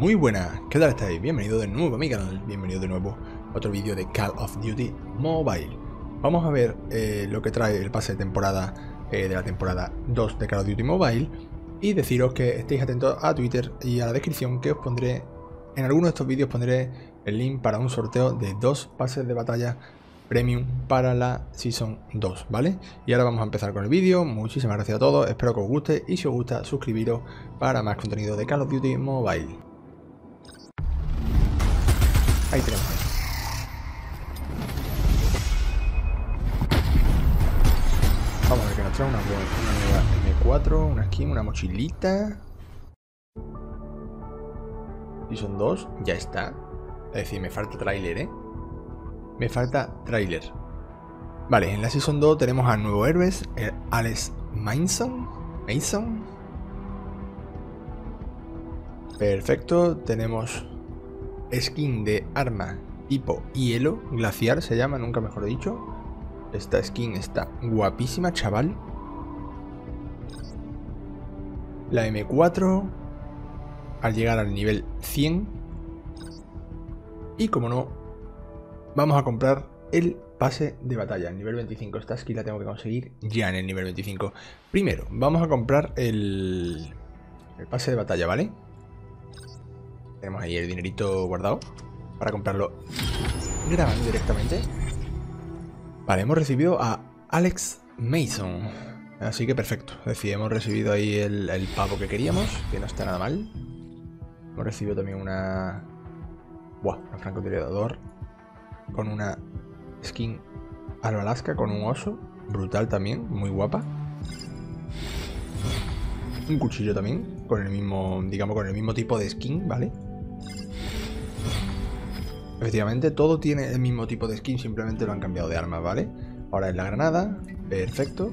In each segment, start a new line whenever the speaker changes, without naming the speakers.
Muy buenas, ¿qué tal estáis? Bienvenido de nuevo a mi canal, bienvenido de nuevo a otro vídeo de Call of Duty Mobile. Vamos a ver lo que trae el pase de temporada de la temporada 2 de Call of Duty Mobile y deciros que estéis atentos a Twitter y a la descripción, que os pondré, en alguno de estos vídeos pondré el link para un sorteo de 2 pases de batalla Premium para la Season 2, ¿vale? Y ahora vamos a empezar con el vídeo. Muchísimas gracias a todos, espero que os guste y si os gusta suscribiros para más contenido de Call of Duty Mobile. Ahí tenemos. Vamos a ver que nos trae una nueva M4, una skin, una mochilita. Y son 2, ya está. Es decir, me falta tráiler, ¿eh? Me falta tráiler. Vale, en la Season 2 tenemos a nuevo héroes, el Alex Mason. Perfecto, tenemos skin de arma tipo hielo, glaciar se llama, nunca mejor dicho. Esta skin está guapísima, chaval. La M4 al llegar al nivel 100. Y como no, vamos a comprar el pase de batalla, el nivel 25. Esta skin la tengo que conseguir ya en el nivel 25. Primero, vamos a comprar el pase de batalla, ¿vale? Tenemos ahí el dinerito guardado para comprarlo grabando directamente. Vale, hemos recibido a Alex Mason. Así que perfecto. Es decir, hemos recibido ahí el pavo que queríamos, que no está nada mal. Hemos recibido también una... Buah, un francotirador con una skin al Alaska con un oso. Brutal también, muy guapa. Un cuchillo también, con el mismo, digamos, con el mismo tipo de skin, ¿vale? Efectivamente, todo tiene el mismo tipo de skin, simplemente lo han cambiado de arma, ¿vale? Ahora es la granada, perfecto.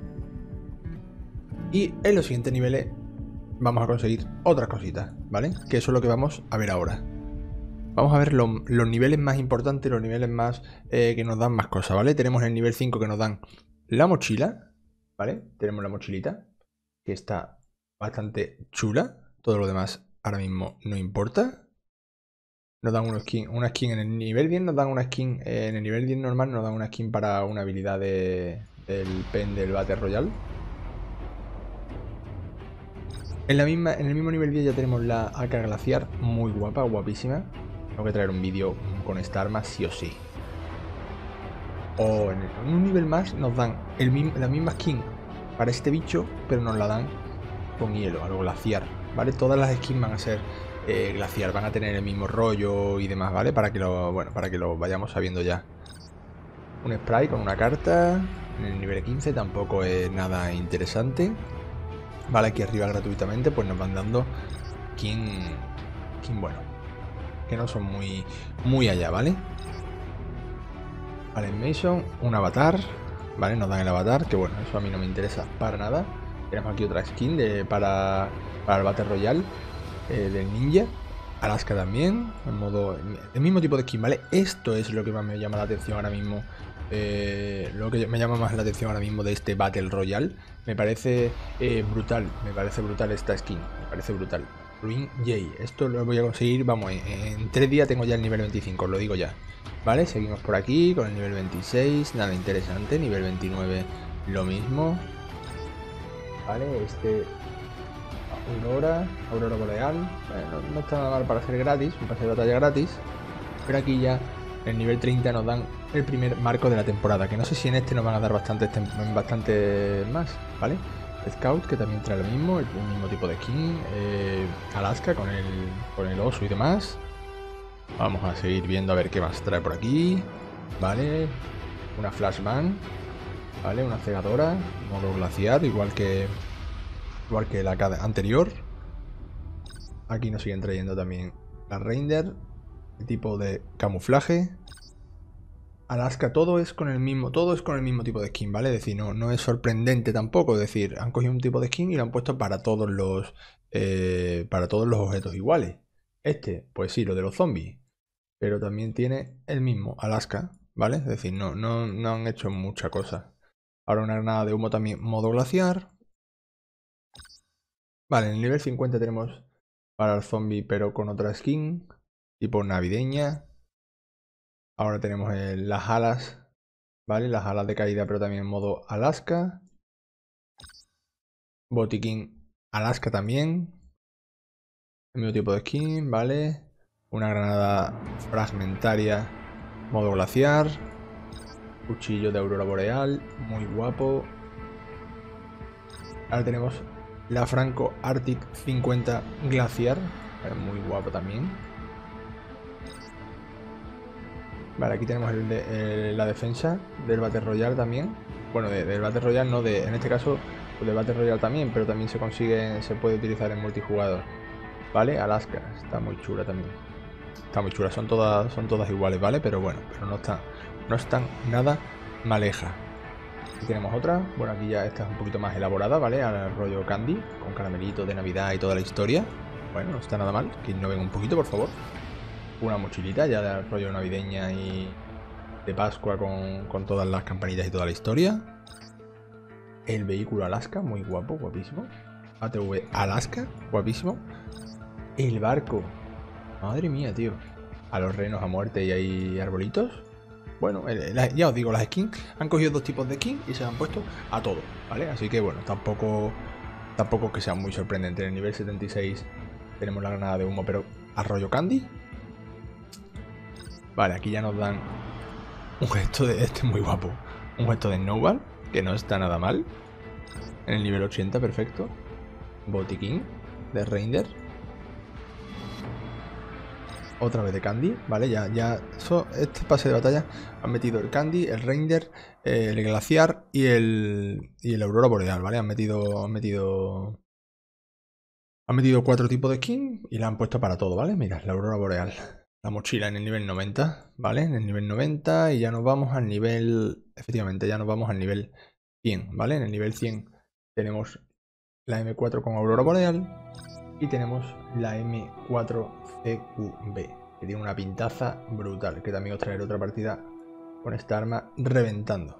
Y en los siguientes niveles vamos a conseguir otras cositas, ¿vale? Que eso es lo que vamos a ver ahora. Vamos a ver los niveles más importantes, los niveles más que nos dan más cosas, ¿vale? Tenemos el nivel 5 que nos dan la mochila, ¿vale? Tenemos la mochilita, que está bastante chula. Todo lo demás ahora mismo no importa. Nos dan una skin en el nivel 10, nos dan una skin en el nivel 10 normal, nos dan una skin para una habilidad del pen del Battle Royale. En el mismo nivel 10 ya tenemos la AK glaciar, muy guapa, guapísima. Tengo que traer un vídeo con esta arma sí o sí. O en un nivel más nos dan la misma skin para este bicho, pero nos la dan con hielo, algo glaciar, ¿vale? Todas las skins van a ser glaciar, van a tener el mismo rollo y demás, ¿vale? Para que lo vayamos sabiendo ya. Un spray con una carta en el nivel 15 tampoco es nada interesante. Vale, aquí arriba gratuitamente pues nos van dando skin bueno, que no son muy allá, ¿vale? Vale, Mason, un avatar, ¿vale? Nos dan el avatar, que bueno, eso a mí no me interesa para nada. Tenemos aquí otra skin para el Battle Royale del ninja. Alaska también, en modo, el mismo tipo de skin, ¿vale? Esto es lo que más me llama la atención ahora mismo. Lo que me llama más la atención ahora mismo de este Battle Royale. Me parece brutal, esta skin, me parece brutal. Ruin Jay, esto lo voy a conseguir, vamos, en 3 días tengo ya el nivel 25, os lo digo ya. Vale, seguimos por aquí con el nivel 26, nada interesante, nivel 29 lo mismo. Vale, Aurora Boreal, bueno, no está nada mal para hacer gratis, un pase de batalla gratis. Pero aquí ya en el nivel 30 nos dan el primer marco de la temporada, que no sé si en este nos van a dar bastante más, ¿vale? Scout, que también trae lo mismo, el mismo tipo de skin. Alaska con el oso y demás. Vamos a seguir viendo a ver qué más trae por aquí. Vale, una flashbang, vale, una cegadora, modo glaciar, igual que la anterior. Aquí nos siguen trayendo también la render, el tipo de camuflaje. Alaska, todo es con el mismo tipo de skin, ¿vale? Es decir, no es sorprendente tampoco. Es decir, han cogido un tipo de skin y lo han puesto para todos los objetos iguales. Pues sí, lo de los zombies. Pero también tiene el mismo, Alaska, ¿vale? Es decir, no han hecho mucha cosa. Ahora una granada de humo también, modo glaciar. Vale, en el nivel 50 tenemos para el zombie, pero con otra skin, tipo navideña. Ahora tenemos las alas, ¿vale? Las alas de caída, pero también en modo Alaska. Botiquín Alaska también. El mismo tipo de skin, ¿vale? Una granada fragmentaria, modo glaciar. Cuchillo de aurora boreal, muy guapo. Ahora tenemos la Franco Arctic 50 Glaciar, muy guapo también. Vale, aquí tenemos la defensa del Battle Royale también. Bueno, del Battle Royale no, en este caso pues del Battle Royale también, pero también se puede utilizar en multijugador. Vale, Alaska, está muy chula también. Está muy chula, son todas iguales, ¿vale? Pero bueno, pero no están nada maleja. Aquí tenemos otra, bueno, aquí ya esta es un poquito más elaborada, ¿vale? Al rollo candy, con caramelito de Navidad y toda la historia. Bueno, no está nada mal, que innoven un poquito, por favor. Una mochilita ya del rollo navideña y de Pascua con todas las campanitas y toda la historia. El vehículo Alaska, muy guapo, guapísimo. ATV Alaska, guapísimo. El barco. Madre mía, tío. A los renos a muerte y hay arbolitos. Bueno, ya os digo, las skins han cogido dos tipos de skins y se han puesto a todo, ¿vale? Así que bueno, tampoco que sea muy sorprendente. En el nivel 76 tenemos la granada de humo, pero a rollo candy. Vale, aquí ya nos dan un gesto de... Este es muy guapo. Un gesto de Snowball, que no está nada mal. En el nivel 80, perfecto. Botiquín de Reindeer. Otra vez de Candy, ¿vale? Este pase de batalla han metido el Candy, el Reindeer, el Glaciar y el Aurora Boreal, ¿vale? Han metido 4 tipos de skin y la han puesto para todo, ¿vale? Mira, la Aurora Boreal. La mochila en el nivel 90, ¿vale? En el nivel 90 y ya nos vamos al nivel... Efectivamente, ya nos vamos al nivel 100, ¿vale? En el nivel 100 tenemos la M4 con Aurora Boreal y tenemos la M4CQB, que tiene una pintaza brutal, que también os traeré otra partida con esta arma reventando.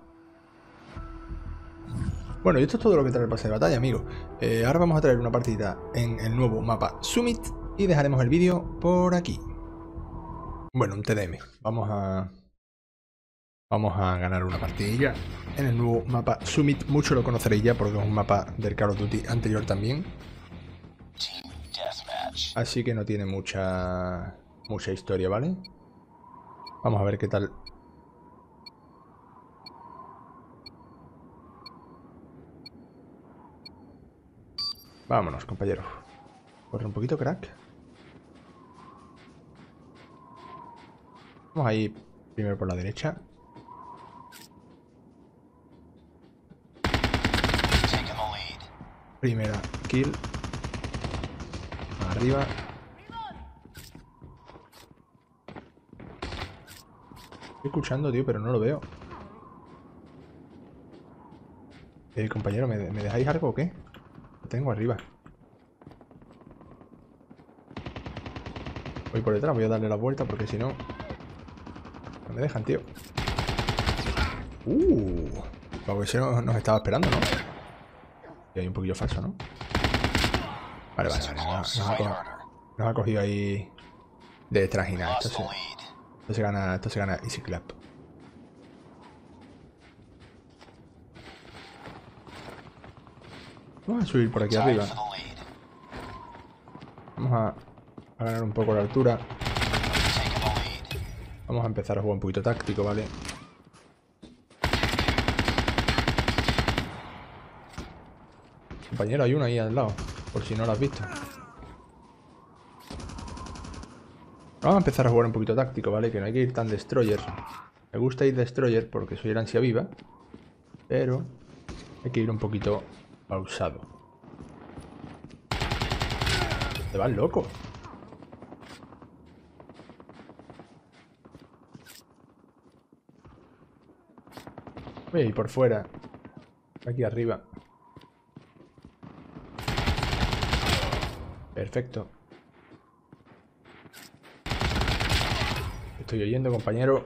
Bueno, y esto es todo lo que trae el pase de batalla, amigos. Ahora vamos a traer una partida en el nuevo mapa Summit y dejaremos el vídeo por aquí. Bueno, un TDM. Vamos a ganar una partidilla en el nuevo mapa Summit. Mucho lo conoceréis ya porque es un mapa del Call of Duty anterior también. Así que no tiene mucha historia, ¿vale? Vamos a ver qué tal. Vámonos, compañeros. Corre un poquito, crack. Vamos a ir primero por la derecha. Primera kill. Arriba. Estoy escuchando, tío, pero no lo veo. Compañero, ¿me dejáis algo o qué? Lo tengo arriba. Voy por detrás, voy a darle la vuelta porque si no... No me dejan, tío. Porque ese nos estaba esperando, ¿no? Y hay un poquillo falso, ¿no? Vale. Nos ha cogido ahí de trajina. Esto se gana easy clap. Vamos a subir por aquí arriba. Vamos a ganar un poco la altura. Vamos a empezar a jugar un poquito táctico, ¿vale? Compañero, hay uno ahí al lado, por si no lo has visto. Vamos a empezar a jugar un poquito táctico, ¿vale? Que no hay que ir tan destroyer. Me gusta ir destroyer porque soy el ansia viva, pero hay que ir un poquito pausado. ¿Te vas loco? Voy a ir por fuera. Aquí arriba. Perfecto. Estoy oyendo, compañero.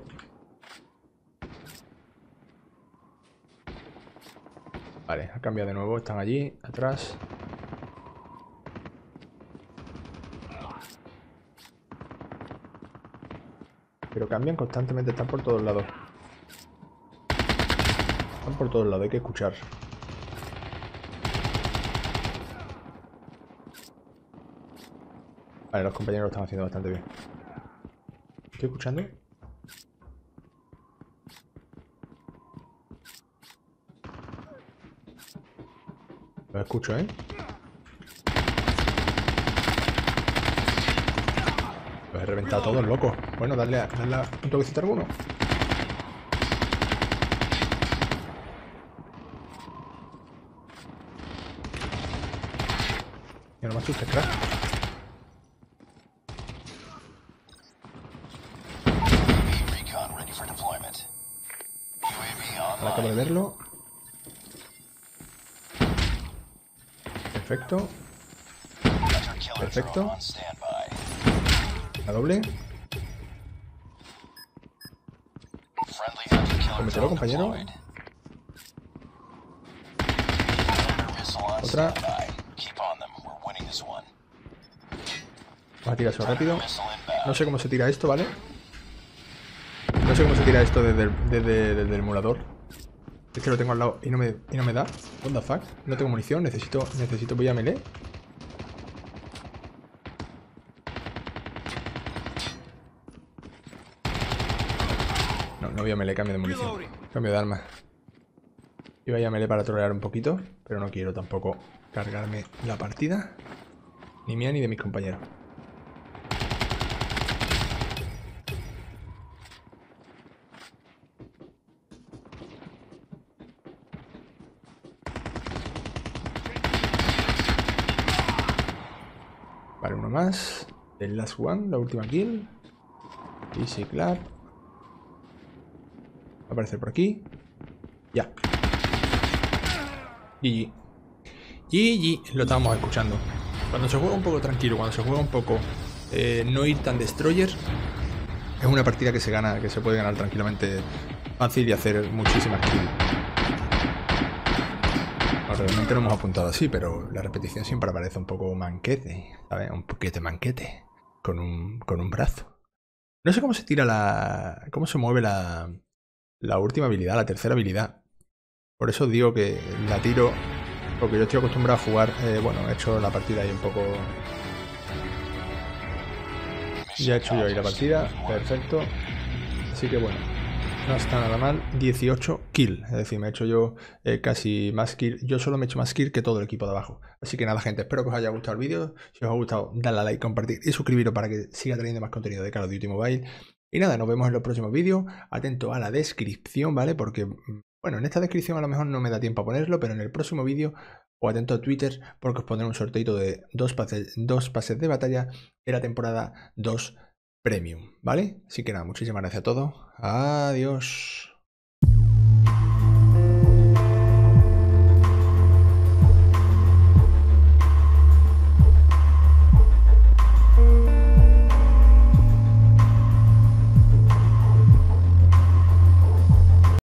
Vale, ha cambiado de nuevo. Están allí, atrás. lo cambian constantemente, están por todos lados. Están por todos lados, hay que escuchar. Vale, los compañeros lo están haciendo bastante bien. ¿Estoy escuchando? Lo escucho, ¿eh? Los he reventado todos, loco. Bueno, darle un toquecito a alguno. Que no me asustes, crack. Ahora acabo de verlo. Perfecto. Perfecto. La doble. Cómetelo, compañero. Otra. Vamos a tirar eso rápido. No sé cómo se tira esto, ¿vale? No sé cómo se tira esto desde el emulador. Es que lo tengo al lado y no me da. What the fuck? No tengo munición, necesito voy a melee. No voy a melee, cambio de munición. Cambio de arma. Iba a melee para trolear un poquito, pero no quiero tampoco cargarme la partida. Ni mía ni de mis compañeros. Vale, uno más. El last one, la última kill. Easy clap. Va a aparecer por aquí. Ya. GG. GG. Lo estábamos escuchando. Cuando se juega un poco tranquilo, cuando se juega un poco no ir tan destroyer, es una partida que se gana, que se puede ganar tranquilamente fácil y hacer muchísimas kills. Realmente no hemos apuntado así, pero la repetición siempre aparece un poco manquete, ¿sabes? Un poquete manquete con un brazo. No sé cómo se tira cómo se mueve la última habilidad, la tercera habilidad. Por eso digo que la tiro, porque yo estoy acostumbrado a jugar, bueno, he hecho la partida ahí un poco. Ya he hecho yo ahí la partida, perfecto. Así que bueno, no está nada mal. 18 kill, es decir, me he hecho yo casi más kill. Yo solo me he hecho más kill que todo el equipo de abajo. Así que nada, gente, espero que os haya gustado el vídeo. Si os ha gustado, dadle a like, compartir y suscribiros para que siga trayendo más contenido de Call of Duty Mobile. Y nada, nos vemos en los próximos vídeos. Atento a la descripción, ¿vale? Porque, bueno, en esta descripción a lo mejor no me da tiempo a ponerlo, pero en el próximo vídeo, o atento a Twitter, porque os pondré un sorteito de dos pases de batalla de la temporada 2 Premium, ¿vale? Así que nada, muchísimas gracias a todos. Adiós.